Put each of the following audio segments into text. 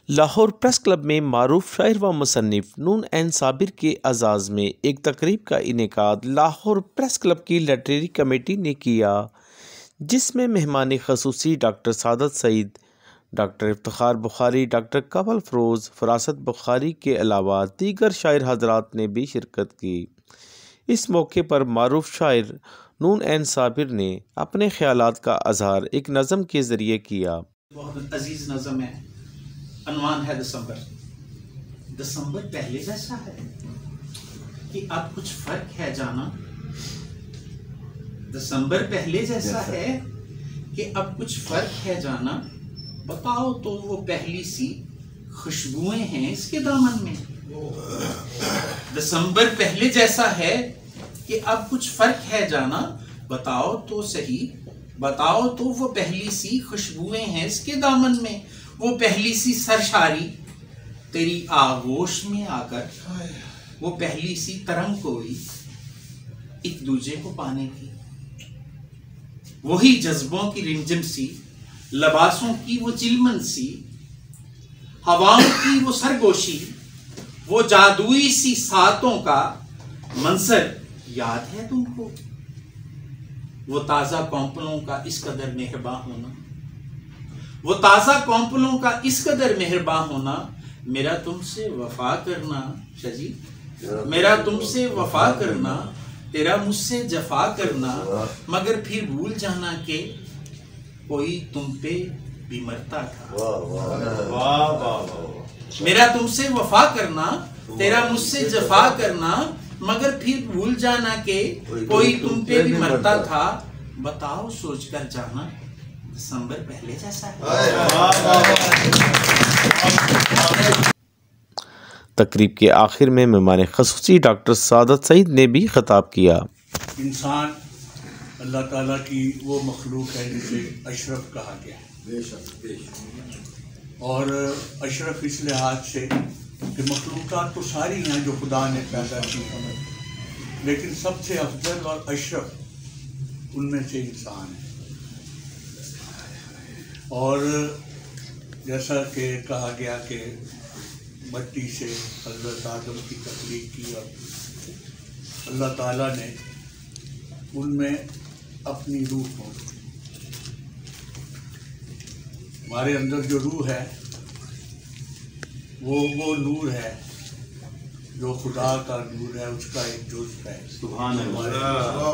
Lahore press club میں معروف شاعر و مصنف نون این صابر کے اعزاز میں ایک تقریب کا انعقاد لاہور پریس کلب کی لٹریری کمیٹی نے کیا، جس میں مہمان خصوصی doctor Saadat Saeed, doctor Iftikhar Bukhari, doctor Kanwal Feroz, Farasat Bukhari کے علاوہ دیگر شاعر حضرات نے بھی شرکت کی۔ اس موقع پر معروف شاعر نون این صابر نے اپنے خیالات کا اظہار ایک نظم کے ذریعے کیا۔ بہت عزیز نظم ہے، عنوان ہے دسمبر۔ دسمبر پہلے جیسا ہے کہ اب کچھ فرق ہے جانا، دسمبر پہلے جیسا ہے کہ اب کچھ فرق ہے جانا، بتاؤ تو وہ پہلی سی خوشبوئیں ہیں اس کے دامن میں۔ دسمبر پہلے جیسا ہے کہ اب کچھ فرق ہے جانا، بتاؤ تو صحیح، بتاؤ تو وہ پہلی سی خوشبوئیں ہیں اس کے دامن میں، وہ پہلی سی سرشاری تیری آغوش میں آ کر، وہ پہلی سی ترنگ کوئی ایک دوجے کو پانے کی، وہی جذبوں کی رنجم سی، لباسوں کی وہ چلمن سی، ہواؤں کی وہ سرگوشی، وہ جادوئی سی ساتوں کا منظر یاد ہے تم کو؟ وہ تازہ کونپلوں کا اس قدر مہرباں ہونا، وہ تازہ کونپلوں کا اس قدر مہرباں ہونا، میرا تم سے وفا کرنا شجی، میرا تم سے وفا کرنا، تیرا مجھ سے جفا کرنا، مگر پھر بھول جانا کہ کوئی تم پہ بھی مرتا تھا۔ میرا تم سے وفا کرنا، تیرا مجھ سے جفا کرنا، مگر پھر بھول جانا کہ کوئی تم پہ بھی مرتا تھا، بتاؤ سوچ کر جانا دسمبر پہلے جیسا ہے۔ تقریب کے آخر میں مہمان خصوصی ڈاکٹر سعادت سعید نے بھی خطاب کیا۔ انسان اللہ تعالیٰ کی وہ مخلوق ہے جسے اشرف کہا گیا ہے، اور اشرف اس لحاظ سے کہ مخلوقات تو ساری ہیں جو خدا نے پیدا کی، لیکن سب سے افضل اور اشرف ان میں سے انسان ہے۔ اور جیسا کہ کہا گیا کہ مٹی سے حضرت آدم کی تخلیق کی، اور اللہ تعالیٰ نے ان میں اپنی روح کو، ہمارے اندر جو روح ہے وہ نور ہے جو خدا کا نور ہے، اس کا ایک جز ہے۔ سبحان اللہ،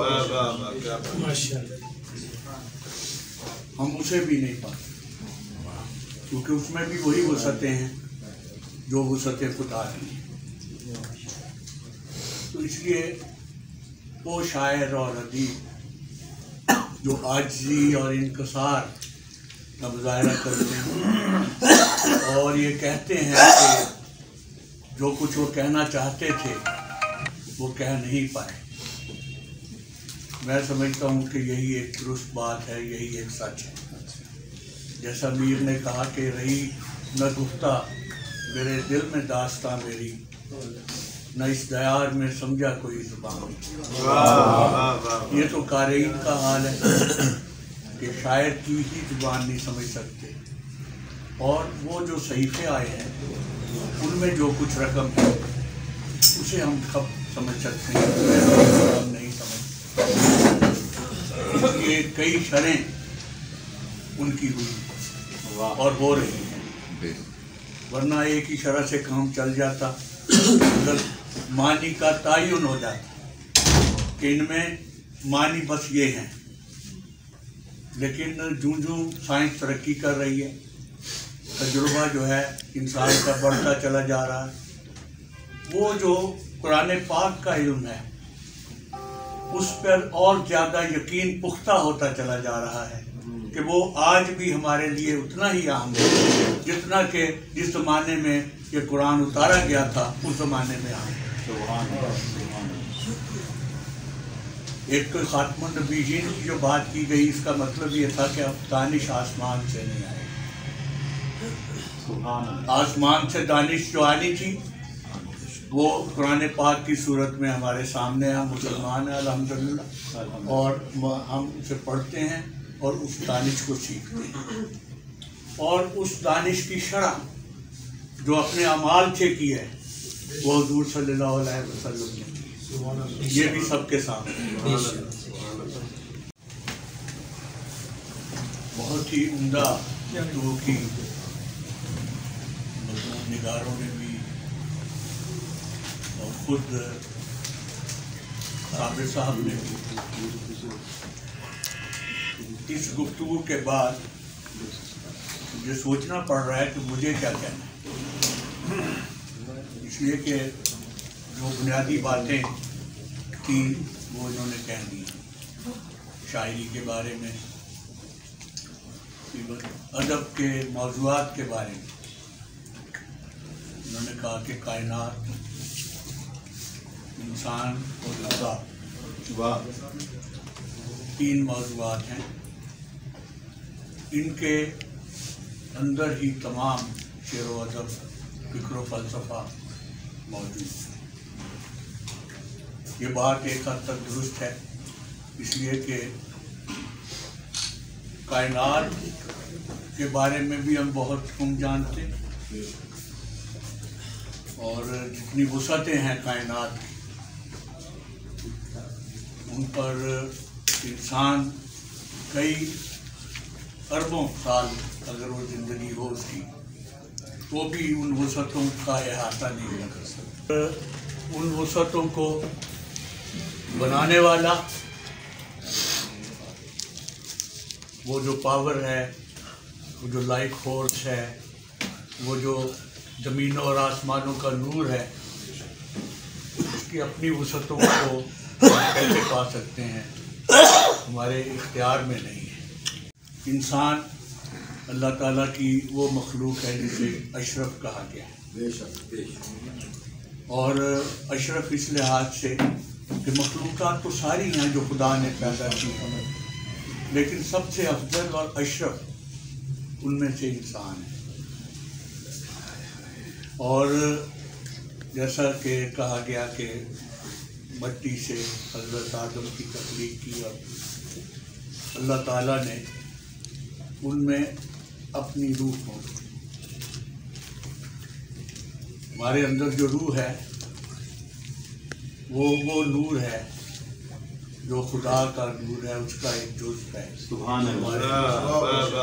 ہم اسے بھی نہیں پاتے کیونکہ اس میں بھی وہی وسعتیں ہیں جو وسعتیں خدا کی ہیں۔ تو اس لیے وہ شاعر اور ادیب جو عاجزی اور انکسار کا مظاہرہ کرتے ہیں اور یہ کہتے ہیں کہ جو کچھ وہ کہنا چاہتے تھے وہ کہہ نہیں پائے، میں سمجھتا ہوں کہ یہی ایک درست بات ہے، یہی ایک سچ ہے۔ جیسا میر نے کہا کہ رہی نہ گفتہ میرے دل میں داستاں میری، نہ اس دیار میں سمجھا کوئی زبان۔ یہ تو قارئین کا حال ہے کہ شاعر کی ہی زبان نہیں سمجھ سکتے، اور وہ جو صحیفے آئے ہیں ان میں جو کچھ رقم ہے اسے ہم کب سمجھ سکتے ہیں؟ ہم نہیں سمجھ، یہ کئی شریں ان کی ہوئی اور ہو رہی ہیں، ورنہ ایک ہی شرح سے کام چل جاتا، اگر معنی کا تعین ہو جاتا کہ ان میں معنی بس یہ ہیں۔ لیکن جوں سائنس ترقی کر رہی ہے، تجربہ جو ہے انسان کا بڑھتا چلا جا رہا ہے، وہ جو قرآن پاک کا علم ہے اس پر اور زیادہ یقین پختہ ہوتا چلا جا رہا ہے کہ وہ آج بھی ہمارے لیے اتنا ہی اہم ہے جتنا کہ جس زمانے میں یہ قرآن اتارا گیا تھا اس زمانے میں اہم ہے۔ ایک خاتم النبیین کی جو بات کی گئی، اس کا مطلب یہ تھا کہ اب دانش آسمان سے نہیں آئے، آسمان سے دانش جو آنی تھی وہ قرآن پاک کی صورت میں ہمارے سامنے ہیں، مسلمان ہیں الحمدللہ، اور ہم اسے پڑھتے ہیں اور اس دانش کو سیکھتے ہیں، اور اس دانش کی شرح جو اپنے اعمال سے کی ہے وہ حضور صلی اللہ علیہ وسلم نے کی، یہ بھی سب کے سامنے۔ بہت ہی عمدہ گفتگو کی، نگاروں نے بھی اور خود صابر صاحب نے بھی۔ اس گفتگو کے بعد مجھے سوچنا پڑ رہا ہے کہ مجھے کیا کہنا ہے، اس لیے کہ جو بنیادی باتیں تھی وہ انہوں نے کہہ دی، شاعری کے بارے میں، ادب کے موضوعات کے بارے میں۔ انہوں نے کہا کہ کائنات، انسان اور خدا، تین موضوعات ہیں، ان کے اندر ہی تمام شعر و ادب، فکر و فلسفہ موجود ہے۔ یہ بات ایک حد تک درست ہے، اس لیے کہ کائنات کے بارے میں بھی ہم بہت کم جانتے ہیں، اور جتنی وسعتیں ہیں کائنات کی، ان پر انسان کئی اربوں سال اگر وہ زندگی ہو اس کی تو بھی ان وسعتوں کا احاطہ نہیں کر سکتا۔ ان وسعتوں کو بنانے والا وہ جو پاور ہے، وہ جو لائف فورس ہے، وہ جو زمینوں اور آسمانوں کا نور ہے، اس کی اپنی وسعتوں کو کیسے پا سکتے ہیں؟ ہمارے اختیار میں نہیں ہے۔ انسان اللہ تعالیٰ کی وہ مخلوق ہے جسے اشرف کہا گیا ہے، اور اشرف اس لحاظ سے کہ مخلوقات تو ساری ہیں جو خدا نے پیدا کی ہیں، لیکن سب سے افضل اور اشرف ان میں سے انسان ہے۔ اور جیسا کہ کہا گیا کہ مٹی سے حضرت آدم کی تخلیق کی، اور اللہ تعالیٰ نے ان میں اپنی روح موجود۔ ہمارے اندر جو روح ہے وہ نور ہے جو خدا کا نور ہے، اس کا ایک جزو ہے۔ سبحان اللہ۔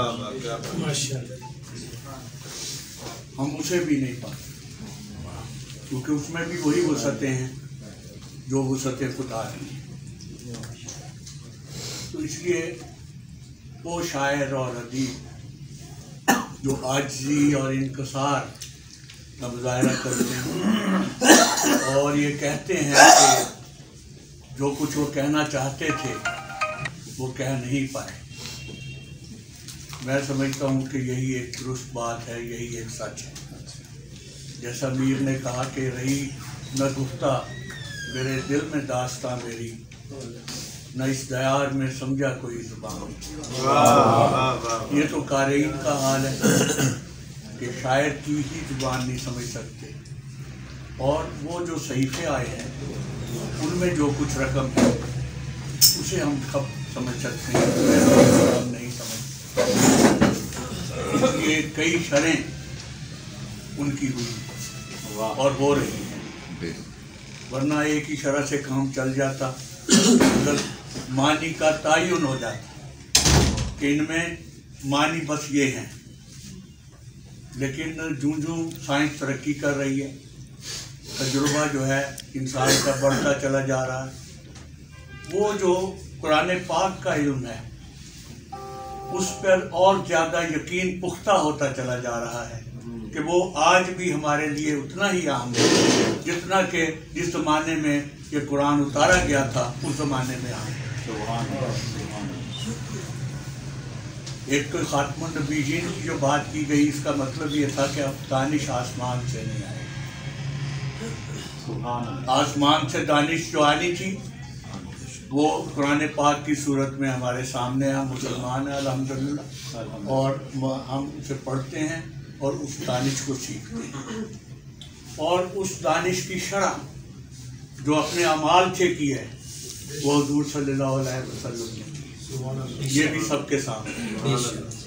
ہم اسے بھی نہیں پاتے کیونکہ اس میں بھی وہی وسعتیں ہیں جو وسعتیں خدا کی ہیں۔ تو اس لیے وہ شاعر اور ادیب جو عاجزی اور انکسار کا مظاہرہ کرتے ہیں اور یہ کہتے ہیں کہ جو کچھ وہ کہنا چاہتے تھے وہ کہہ نہیں پائے، میں سمجھتا ہوں کہ یہی ایک درست بات ہے، یہی ایک سچ ہے۔ جیسا میر نے کہا کہ رہی نہ گفتہ میرے دل میں داستاں میری، نہ اس دیار میں سمجھا کوئی زبان۔ یہ تو قارئین کا حال ہے کہ شاعر کی ہی زبان نہیں سمجھ سکتے، اور وہ جو صحیفے آئے ہیں ان میں جو کچھ رقم ہے اسے ہم کب سمجھ سکتے ہیں؟ ہم نہیں سمجھ سکتے۔ یہ کئی شریں ان کی ہوئی اور ہو رہی ہیں، ورنہ ایک ہی شرح سے کام چل جاتا، اگر معنی کا تعین ہو جاتا کہ ان میں معنی بس یہ ہیں۔ لیکن جوں سائنس ترقی کر رہی ہے، تجربہ جو ہے انسان کا بڑھتا چلا جا رہا ہے، وہ جو قرآن پاک کا علم ہے اس پر اور زیادہ یقین پختہ ہوتا چلا جا رہا ہے کہ وہ آج بھی ہمارے لیے اتنا ہی اہم ہے جتنا کہ جس زمانے میں یہ قرآن اتارا گیا تھا اس زمانے میں اہم ہے۔ ایک تو خاتم النبیین کی جو بات کی گئی، اس کا مطلب یہ تھا کہ اب دانش آسمان سے نہیں آئے، آسمان سے دانش جو آنی تھی وہ قرآن پاک کی صورت میں ہمارے سامنے، ہم مسلمان ہیں الحمدللہ، اور ہم اسے پڑھتے ہیں اور اس دانش کو سیکھتے ہیں، اور اس دانش کی شرح جو اپنے اعمال سے کی ہے وہ حضور صلی اللہ علیہ وسلم نے کی، یہ بھی سب کے سامنے۔